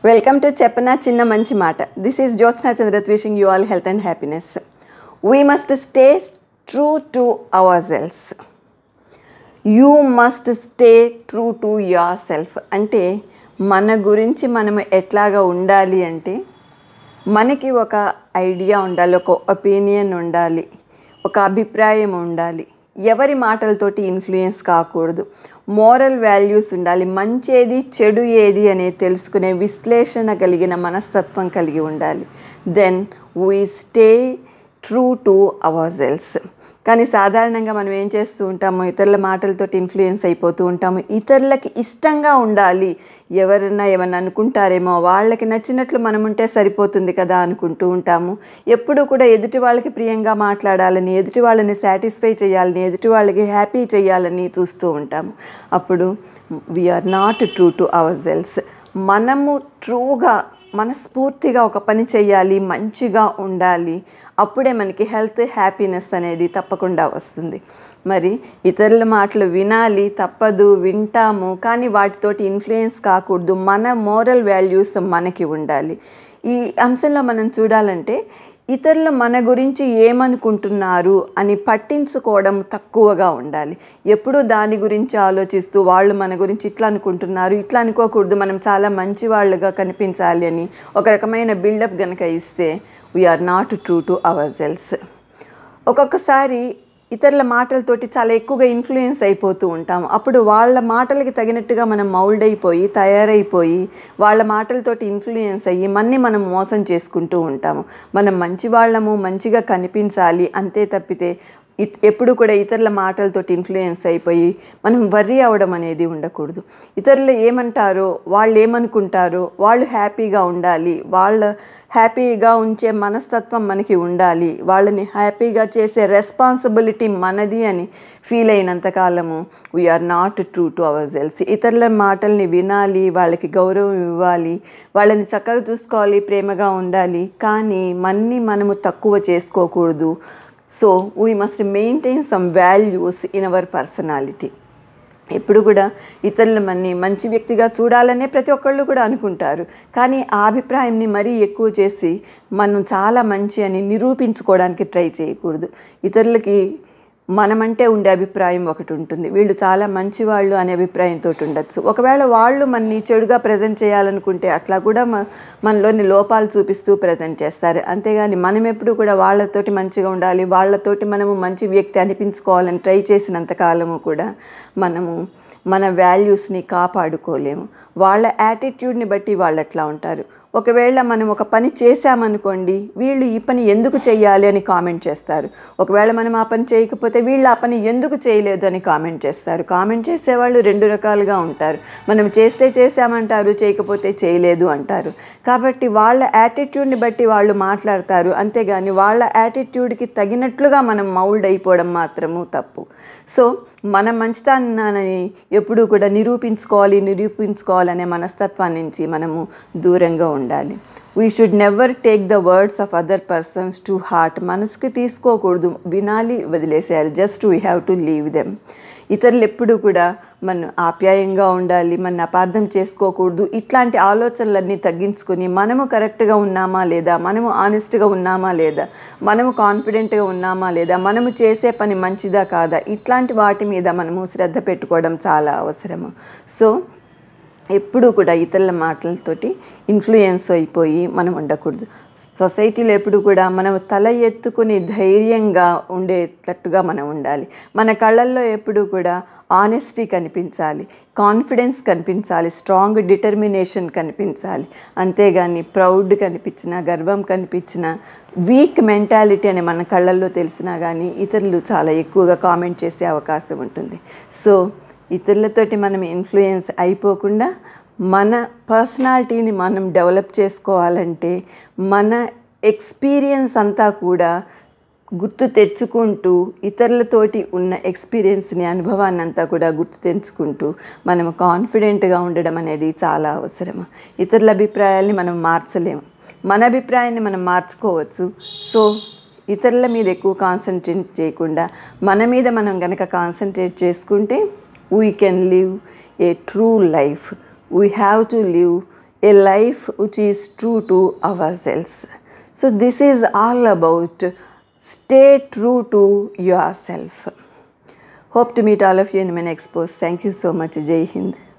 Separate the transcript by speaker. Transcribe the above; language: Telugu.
Speaker 1: Welcome to Cheppana, Chinna, Manchi, Maata. This is Jyotsna Chandrat wishing you all health and happiness. We must stay true to ourselves. You must stay true to yourself. అంటే మన గురించి మనం ఎట్లాగా ఉండాలి అంటే మనకి ఒక ఐడియా ఉండాలి, ఒక ఒపీనియన్ ఉండాలి, ఒక అభిప్రాయం ఉండాలి. ఎవరి మాటలతోటి ఇన్ఫ్లుయెన్స్ కాకూడదు. మోరల్ వాల్యూస్ ఉండాలి. మంచి ఏది చెడు ఏది అనేది తెలుసుకునే విశ్లేషణ కలిగిన మనస్తత్వం కలిగి ఉండాలి. Then we stay true to our selves. కానీ సాధారణంగా మనం ఏం చేస్తూ ఉంటాము, ఇతరుల మాటలతోటి ఇన్ఫ్లుయెన్స్ అయిపోతూ ఉంటాము. ఇతరులకి ఇష్టంగా ఉండాలి, ఎవరన్నా ఏమన్నా అనుకుంటారేమో, వాళ్ళకి నచ్చినట్లు మనం ఉంటే సరిపోతుంది కదా అనుకుంటూ ఉంటాము. ఎప్పుడూ కూడా ఎదుటి వాళ్ళకి ప్రియంగా మాట్లాడాలని, ఎదుటి వాళ్ళని సాటిస్ఫై చేయాలని, ఎదుటి వాళ్ళకి హ్యాపీ చేయాలని చూస్తూ ఉంటాము. అప్పుడు we are not true to our selves. మనము ట్రూగా మనస్ఫూర్తిగా ఒక పని చేయాలి, మంచిగా ఉండాలి. అప్పుడే మనకి హెల్త్, హ్యాపీనెస్ అనేది తప్పకుండా వస్తుంది. మరి ఇతరుల మాటలు వినాలి, తప్పదు, వింటాము. కానీ వాటితోటి ఇన్ఫ్లుయెన్స్ కాకూడదు. మన మోరల్ వాల్యూస్ మనకి ఉండాలి. ఈ అంశంలో మనం చూడాలంటే ఇతరులు మన గురించి ఏమనుకుంటున్నారు అని పట్టించుకోవడం తక్కువగా ఉండాలి. ఎప్పుడూ దాని గురించి ఆలోచిస్తూ వాళ్ళు మన గురించి ఇట్లా అనుకుంటున్నారు, ఇట్లా అనుకోకూడదు, మనం చాలా మంచి వాళ్ళుగా కనిపించాలి అని ఒక రకమైన బిల్డప్ కనుక ఇస్తే we are not true to our selves. ఒక్కొక్కసారి ఇతరుల మాటలతోటి చాలా ఎక్కువగా ఇన్ఫ్లుయెన్స్ అయిపోతూ ఉంటాము. అప్పుడు వాళ్ళ మాటలకి తగినట్టుగా మనం మౌల్డ్ అయిపోయి, తయారైపోయి, వాళ్ళ మాటలతోటి ఇన్ఫ్లుయెన్స్ అయ్యి మనం మోసం చేసుకుంటూ ఉంటాము. మనం మంచి వాళ్ళము, మంచిగా కనిపించాలి అంతే తప్పితే ఎప్పుడు కూడా ఇతరుల మాటలతోటి ఇన్ఫ్లుయెన్స్ అయిపోయి మనం వర్రీ అవ్వడం అనేది ఉండకూడదు. ఇతరులు ఏమంటారో, వాళ్ళు ఏమనుకుంటారో, వాళ్ళు హ్యాపీగా ఉండాలి, వాళ్ళ హ్యాపీగా ఉంచే మనస్తత్వం మనకి ఉండాలి, వాళ్ళని హ్యాపీగా చేసే రెస్పాన్సిబిలిటీ మనది అని ఫీల్ అయినంతకాలము we are not true to our selves. ఇతరుల మాటల్ని వినాలి, వాళ్ళకి గౌరవం ఇవ్వాలి, వాళ్ళని చక్కగా చూసుకోవాలి, ప్రేమగా ఉండాలి. కానీ మనము తక్కువ చేసుకోకూడదు. So we must maintain some values in our personality. ఎప్పుడు కూడా ఇతరులు మంచి వ్యక్తిగా చూడాలనే ప్రతి ఒక్కళ్ళు కూడా అనుకుంటారు. కానీ ఆ అభిప్రాయాన్ని మరీ ఎక్కువ చేసి మనం చాలా మంచి అని నిరూపించుకోవడానికి ట్రై చేయకూడదు. ఇతరులకి మనమంటే ఉండే అభిప్రాయం ఒకటి ఉంటుంది, వీళ్ళు చాలా మంచివాళ్ళు అనే అభిప్రాయంతో ఉండొచ్చు. ఒకవేళ వాళ్ళు మనని చెడుగా ప్రజెంట్ చేయాలనుకుంటే అట్లా కూడా మనలోని లోపాలు చూపిస్తూ ప్రజెంట్ చేస్తారు. అంతేగాని మనం ఎప్పుడు కూడా వాళ్ళతోటి మంచిగా ఉండాలి, వాళ్ళతోటి మనము మంచి వ్యక్తి అనిపించుకోవాలని ట్రై చేసినంతకాలము కూడా మనము మన వాల్యూస్ని కాపాడుకోలేము. వాళ్ళ యాటిట్యూడ్ని బట్టి వాళ్ళు అట్లా ఉంటారు. ఒకవేళ మనం ఒక పని చేశామనుకోండి, వీళ్ళు ఈ పని ఎందుకు చేయాలి అని కామెంట్ చేస్తారు. ఒకవేళ మనం ఆ పని చేయకపోతే వీళ్ళు ఆ పని ఎందుకు చేయలేదు అని కామెంట్ చేస్తారు. కామెంట్ చేసేవాళ్ళు రెండు రకాలుగా ఉంటారు. మనం చేస్తే చేశామంటారు, చేయకపోతే చేయలేదు అంటారు. కాబట్టి వాళ్ళ యాటిట్యూడ్ని బట్టి వాళ్ళు మాట్లాడతారు. అంతేగాని వాళ్ళ యాటిట్యూడ్కి తగినట్లుగా మనం మౌల్డ్ అయిపోవడం మాత్రము తప్పు. సో మన మంచితనాన్ని ఎప్పుడూ కూడా నిరూపించుకోవాలనే మనస్తత్వం నుంచి మనము దూరంగా ఉండాలి. We should never take the words of other persons to heart. మనసుకి తీసుకోకూడదు, వినాలి, వదిలేసేయాలి. Just we have to leave them. ఇతరులు ఎప్పుడు కూడా మనం ఆప్యాయంగా ఉండాలి, మన అపార్థం చేసుకోకూడదు. ఇట్లాంటి ఆలోచనలన్నీ తగ్గించుకొని మనము కరెక్ట్గా ఉన్నామా లేదా, మనము ఆనెస్ట్గా ఉన్నామా లేదా, మనము కాన్ఫిడెంట్గా ఉన్నామా లేదా, మనము చేసే పని మంచిదా కాదా, ఇట్లాంటి వాటి మీద మనము శ్రద్ధ పెట్టుకోవడం చాలా అవసరము. సో ఎప్పుడూ కూడా ఇతరుల మాటలతోటి ఇన్ఫ్లుయెన్స్ అయిపోయి మనం ఉండకూడదు. సొసైటీలో ఎప్పుడు కూడా మనం తల ఎత్తుకుని ధైర్యంగా ఉండేటట్టుగా మనం ఉండాలి. మన కళ్ళల్లో ఎప్పుడు కూడా ఆనెస్టీ కనిపించాలి, కాన్ఫిడెన్స్ కనిపించాలి, స్ట్రాంగ్ డిటర్మినేషన్ కనిపించాలి. అంతేగాని ప్రౌడ్ కనిపించినా, గర్వం కనిపించినా, వీక్ మెంటాలిటీ అని మన కళ్ళల్లో తెలిసినా కానీ ఇతరులు చాలా ఎక్కువగా కామెంట్ చేసే అవకాశం ఉంటుంది. సో ఇతరులతోటి మనం ఇన్ఫ్లుయెన్స్ అయిపోకుండా మన పర్సనాలిటీని మనం డెవలప్ చేసుకోవాలంటే మన ఎక్స్పీరియన్స్ అంతా కూడా గుర్తు తెచ్చుకుంటూ, ఇతరులతోటి ఉన్న ఎక్స్పీరియన్స్ని, అనుభవాన్ని అంతా కూడా గుర్తు తెచ్చుకుంటూ మనము కాన్ఫిడెంట్గా ఉండడం అనేది చాలా అవసరము. ఇతరుల అభిప్రాయాల్ని మనం మార్చలేము, మన అభిప్రాయాన్ని మనం మార్చుకోవచ్చు. సో ఇతరుల మీద ఎక్కువ కాన్సన్ట్రేట్ చేయకుండా మన మీద మనం కనుక కాన్సన్ట్రేట్ చేసుకుంటే we can live a true life. We have to live a life which is true to ourselves. So this is all about stay true to yourself. Hope to meet all of you in my next post. Thank you so much. Jai Hind.